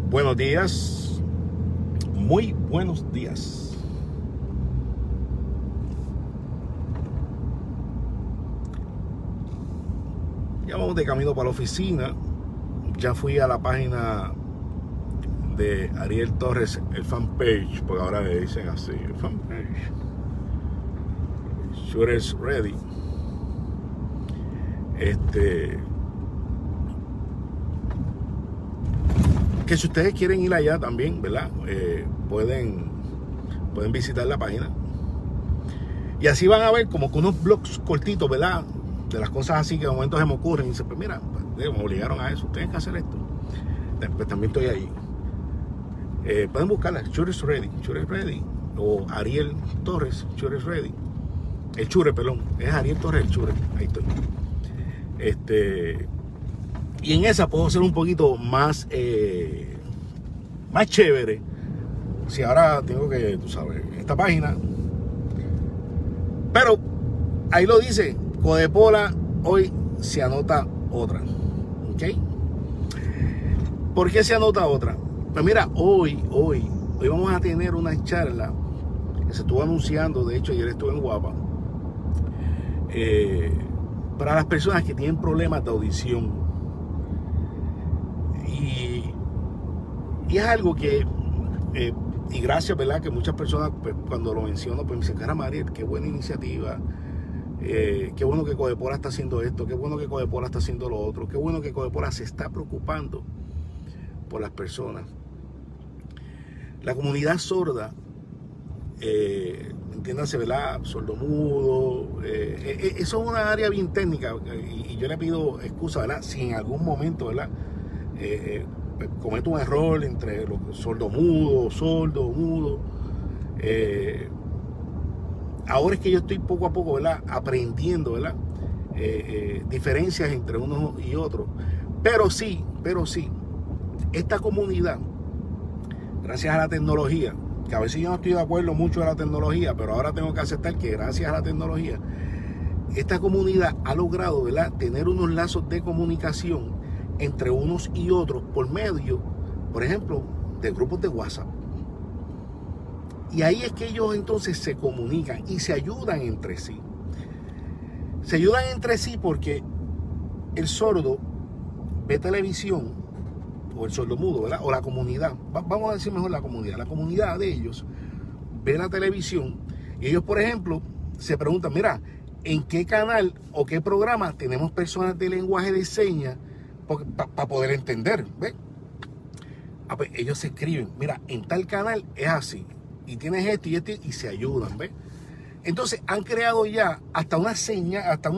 Buenos días, muy buenos días. Ya vamos de camino para la oficina. Ya fui a la página de Ariel Torres, el fanpage, porque ahora le dicen así, el fanpage. Shooters Ready. Que si ustedes quieren ir allá también, ¿verdad? Pueden visitar la página. Y así van a ver como que unos blogs cortitos, ¿verdad? De las cosas así que de momento se me ocurren. Y dicen, pues mira, pues, me obligaron a eso, tienen que hacer esto. Pues también estoy ahí. Pueden buscarla, Shooters Ready, o Ariel Torres, Shooters Ready. El Chure, perdón, es Ariel Torres, el Chure, ahí estoy. Y en esa puedo ser un poquito más chévere. Si ahora tengo que, tú sabes, esta página. Pero ahí lo dice, Codepola, hoy se anota otra. ¿Ok? ¿Por qué se anota otra? Pues mira, hoy vamos a tener una charla que se estuvo anunciando, de hecho ayer estuve en Guapa, para las personas que tienen problemas de audición. Y es algo que, y gracias, ¿verdad? Que muchas personas, pues, cuando lo menciono, pues me dicen, cara Mariel, qué buena iniciativa, qué bueno que Codepola está haciendo esto, qué bueno que Codepola está haciendo lo otro, qué bueno que Codepola se está preocupando por las personas. La comunidad sorda, entiéndase, ¿verdad? Sordomudo, eso es una área bien técnica, y yo le pido excusa, ¿verdad? Si en algún momento, ¿verdad? Cometo un error entre los sordomudos, sordo, mudo. Ahora es que yo estoy poco a poco, ¿verdad? Aprendiendo, ¿verdad? Diferencias entre unos y otros. Pero sí, esta comunidad, gracias a la tecnología, que a veces yo no estoy de acuerdo mucho de la tecnología, pero ahora tengo que aceptar que gracias a la tecnología, esta comunidad ha logrado, ¿verdad?, tener unos lazos de comunicación entre unos y otros por medio, por ejemplo, de grupos de WhatsApp. Y ahí es que ellos entonces se comunican y se ayudan entre sí. Se ayudan entre sí porque el sordo ve televisión, o el sordomudo, ¿verdad? O la comunidad, vamos a decir mejor la comunidad de ellos ve la televisión y ellos, por ejemplo, se preguntan, mira, ¿en qué canal o qué programa tenemos personas de lenguaje de señas para poder entender? ¿Ves? Pues ellos se escriben, mira, en tal canal es así, y tienes esto y esto, y se ayudan, ¿ves? Entonces han creado ya hasta una señal, hasta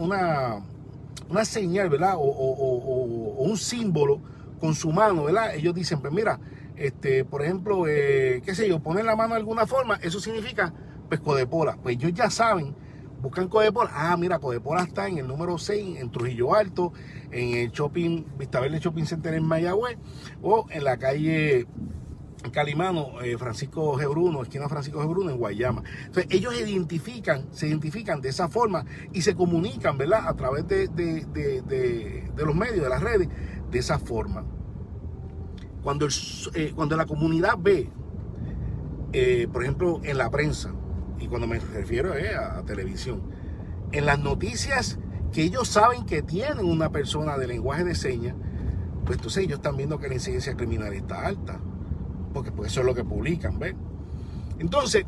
una señal, ¿verdad? O un símbolo con su mano, ¿verdad? Ellos dicen, pues mira, por ejemplo, qué sé yo, poner la mano de alguna forma, eso significa, pues, Codepola. Pues ellos ya saben, buscan Codepola. Ah, mira, Codepola está en el número 6, en Trujillo Alto, en el Shopping, Vistabel Shopping Center en Mayagüez, o en la calle Calimano, Francisco G. Bruno, esquina Francisco G. Bruno, en Guayama. Entonces, ellos se identifican de esa forma y se comunican, ¿verdad?, a través de los medios, de las redes, de esa forma. Cuando la comunidad ve, por ejemplo, en la prensa, y cuando me refiero a televisión, en las noticias que ellos saben que tienen una persona de lenguaje de señas, pues entonces ellos están viendo que la incidencia criminal está alta, porque pues eso es lo que publican, ¿ves? Entonces,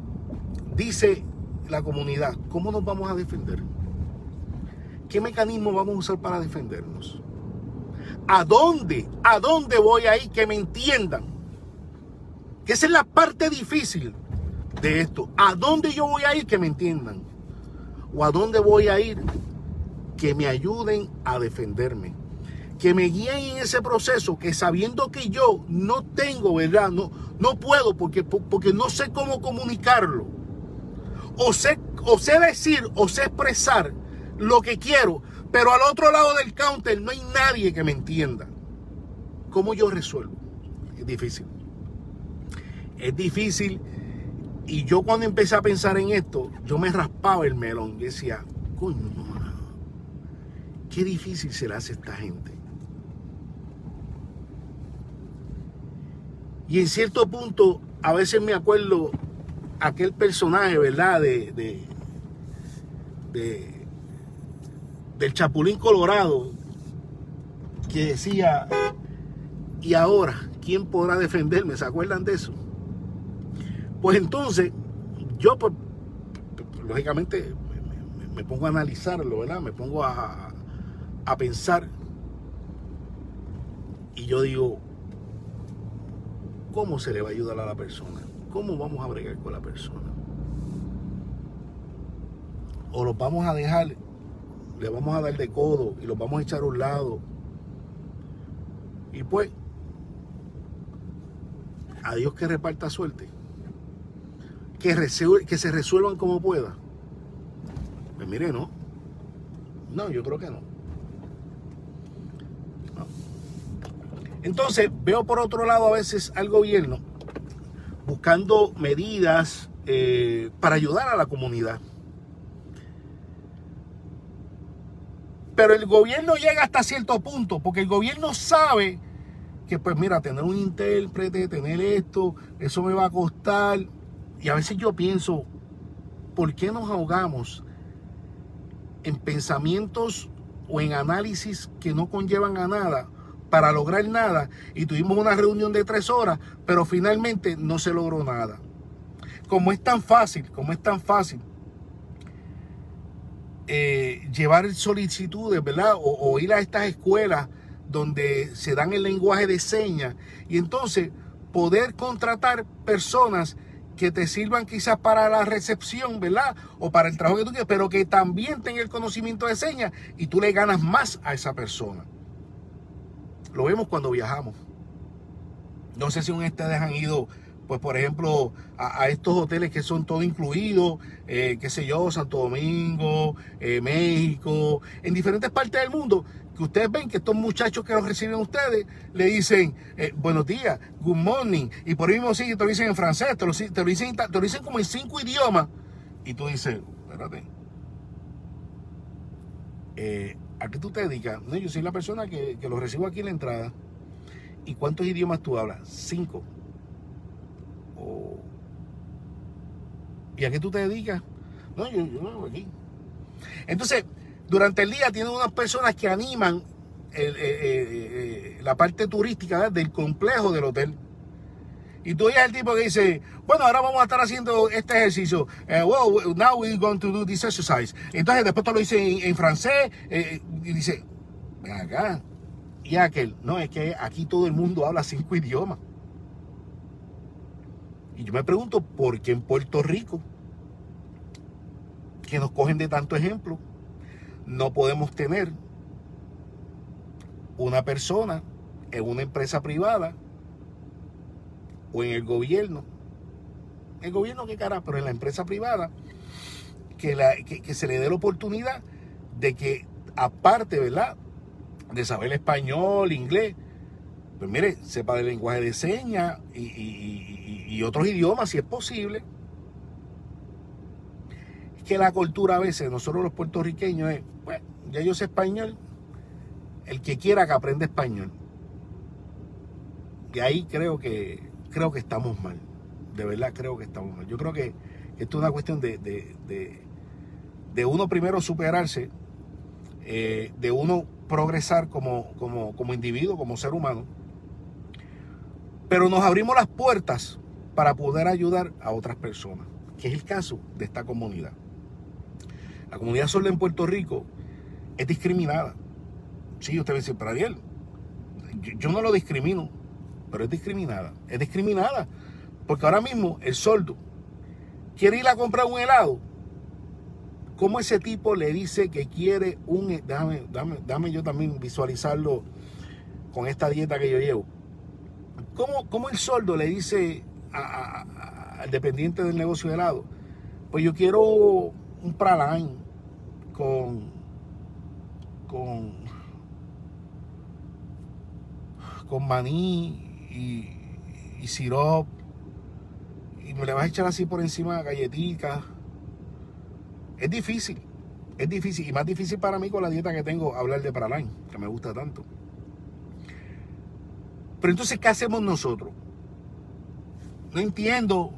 dice la comunidad, ¿cómo nos vamos a defender? ¿Qué mecanismo vamos a usar para defendernos? ¿A dónde voy a ir que me entiendan? Que esa es la parte difícil de esto. ¿A dónde yo voy a ir que me entiendan? ¿O a dónde voy a ir que me ayuden a defenderme? Que me guíen en ese proceso, que sabiendo que yo no tengo, ¿verdad? No puedo porque no sé cómo comunicarlo. O sé decir, o sé expresar lo que quiero, pero al otro lado del counter no hay nadie que me entienda. ¿Cómo yo resuelvo? Es difícil. Es difícil. Y yo cuando empecé a pensar en esto, yo me raspaba el melón. Yo decía, coño, qué difícil se le hace a esta gente. Y en cierto punto, a veces me acuerdo aquel personaje, ¿verdad? Del Chapulín Colorado, que decía, y ahora, ¿quién podrá defenderme? ¿Se acuerdan de eso? Pues entonces, yo pues, lógicamente me pongo a analizarlo, ¿verdad? Me pongo a pensar, y yo digo, ¿cómo se le va a ayudar a la persona? ¿Cómo vamos a bregar con la persona? O los vamos a dejar, le vamos a dar de codo y los vamos a echar a un lado. Y pues, a Dios que reparta suerte. Que se resuelvan como pueda. Pues mire, no. No, yo creo que no. Entonces, veo por otro lado a veces al gobierno buscando medidas para ayudar a la comunidad. Pero el gobierno llega hasta cierto punto, porque el gobierno sabe que, pues mira, tener un intérprete, tener esto, eso me va a costar. Y a veces yo pienso, ¿por qué nos ahogamos en pensamientos o en análisis que no conllevan a nada para lograr nada? Y tuvimos una reunión de 3 horas, pero finalmente no se logró nada. Como es tan fácil, llevar solicitudes, ¿verdad? O ir a estas escuelas donde se dan el lenguaje de señas y entonces poder contratar personas que te sirvan quizás para la recepción, ¿verdad? O para el trabajo que tú quieres, pero que también tenga el conocimiento de señas y tú le ganas más a esa persona. Lo vemos cuando viajamos. No sé si ustedes han ido, pues por ejemplo, a estos hoteles que son todo incluidos, qué sé yo, Santo Domingo, México, en diferentes partes del mundo, que ustedes ven que estos muchachos que los reciben ustedes le dicen buenos días, good morning, y por ahí mismo sí, te lo dicen en francés, te lo dicen como en 5 idiomas, y tú dices, espérate, ¿a qué tú te dedicas? No, yo soy la persona que lo recibo aquí en la entrada. ¿Y cuántos idiomas tú hablas? 5. ¿Y a qué tú te dedicas? No, yo vivo aquí. Entonces, durante el día tienen unas personas que animan la parte turística, ¿verdad?, del complejo del hotel. Y tú oyes al tipo que dice, bueno, ahora vamos a estar haciendo este ejercicio. Well, now we're going to do this exercise. Entonces después te lo dice en francés y dice, ven acá. Y aquel, no, es que aquí todo el mundo habla 5 idiomas. Y yo me pregunto, ¿por qué en Puerto Rico, que nos cogen de tanto ejemplo, no podemos tener una persona en una empresa privada o en el gobierno? El gobierno, qué cara, pero en la empresa privada, que se le dé la oportunidad de que, aparte, ¿verdad?, de saber español, inglés, pues mire, sepa del lenguaje de señas y otros idiomas, si es posible. Es que la cultura a veces, nosotros los puertorriqueños, es, bueno, ya yo sé español, el que quiera que aprenda español. Y ahí creo que estamos mal. De verdad creo que estamos mal. Yo creo que esto es una cuestión de uno primero superarse, de uno progresar como individuo, como ser humano, pero nos abrimos las puertas para poder ayudar a otras personas, que es el caso de esta comunidad. La comunidad sorda en Puerto Rico es discriminada. Sí, usted me dice, pero Ariel, yo no lo discrimino, pero es discriminada. Es discriminada porque ahora mismo el sordo quiere ir a comprar un helado. ¿Cómo ese tipo le dice que quiere un... Déjame yo también visualizarlo con esta dieta que yo llevo. ¿Cómo el sordo le dice al dependiente del negocio de helado? Pues yo quiero un praline con maní y sirop, y me le vas a echar así por encima galletitas. Es difícil, y más difícil para mí con la dieta que tengo hablar de praline, que me gusta tanto. Pero entonces, ¿qué hacemos nosotros? No entiendo.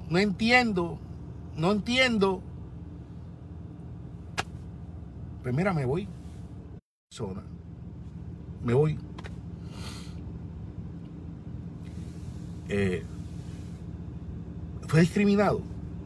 Pues mira, me voy. Me voy. Fue discriminado.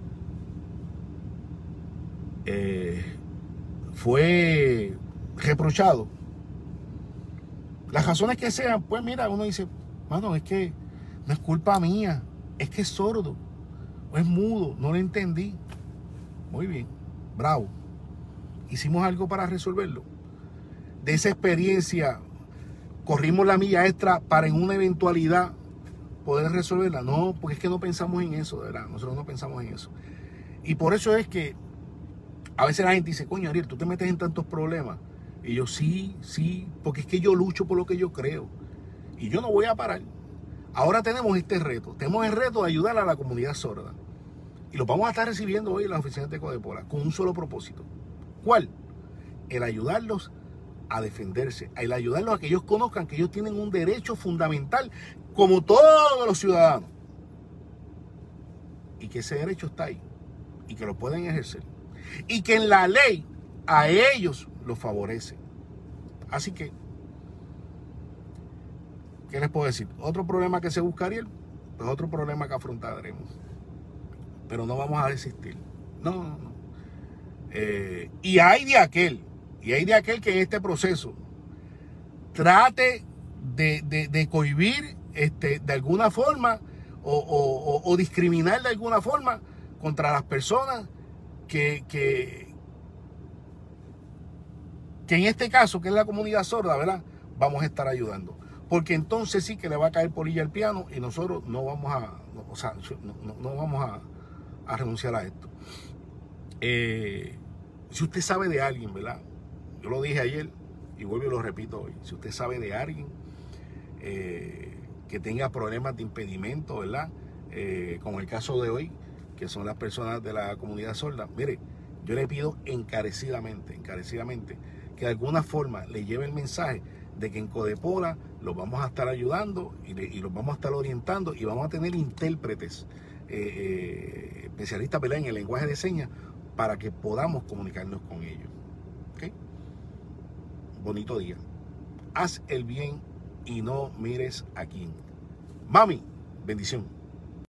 Fue reprochado. Las razones que sean, pues mira, uno dice, mano, es que no es culpa mía, es que es sordo, o es mudo, no lo entendí. Muy bien, bravo. Hicimos algo para resolverlo. De esa experiencia, corrimos la milla extra para en una eventualidad poder resolverla. No, porque es que no pensamos en eso, de verdad, nosotros no pensamos en eso. Y por eso es que a veces la gente dice, coño, Ariel, tú te metes en tantos problemas. Y yo, sí, porque es que yo lucho por lo que yo creo. Y yo no voy a parar. Ahora tenemos este reto. Tenemos el reto de ayudar a la comunidad sorda. Y lo vamos a estar recibiendo hoy en las oficinas de Codepola con un solo propósito. ¿Cuál? El ayudarlos a defenderse. El ayudarlos a que ellos conozcan que ellos tienen un derecho fundamental como todos los ciudadanos. Y que ese derecho está ahí. Y que lo pueden ejercer. Y que en la ley a ellos los favorece. Así que, ¿qué les puedo decir? Otro problema que se buscaría, pues otro problema que afrontaremos. Pero no vamos a desistir. No. Y hay de aquel que en este proceso trate de cohibir de alguna forma o discriminar de alguna forma contra las personas que en este caso, que es la comunidad sorda, ¿verdad? Vamos a estar ayudando. Porque entonces sí que le va a caer polilla al piano y nosotros no vamos a renunciar a esto. Si usted sabe de alguien, ¿verdad? Yo lo dije ayer y vuelvo y lo repito hoy. Si usted sabe de alguien que tenga problemas de impedimento, ¿verdad? Como el caso de hoy, que son las personas de la comunidad sorda, mire, yo le pido encarecidamente, que de alguna forma le lleve el mensaje de que en Codepola los vamos a estar ayudando y los vamos a estar orientando y vamos a tener intérpretes, especialistas, ¿verdad?, en el lenguaje de señas para que podamos comunicarnos con ellos. ¿Okay? Bonito día. Haz el bien y no mires a quién. Mami, bendición.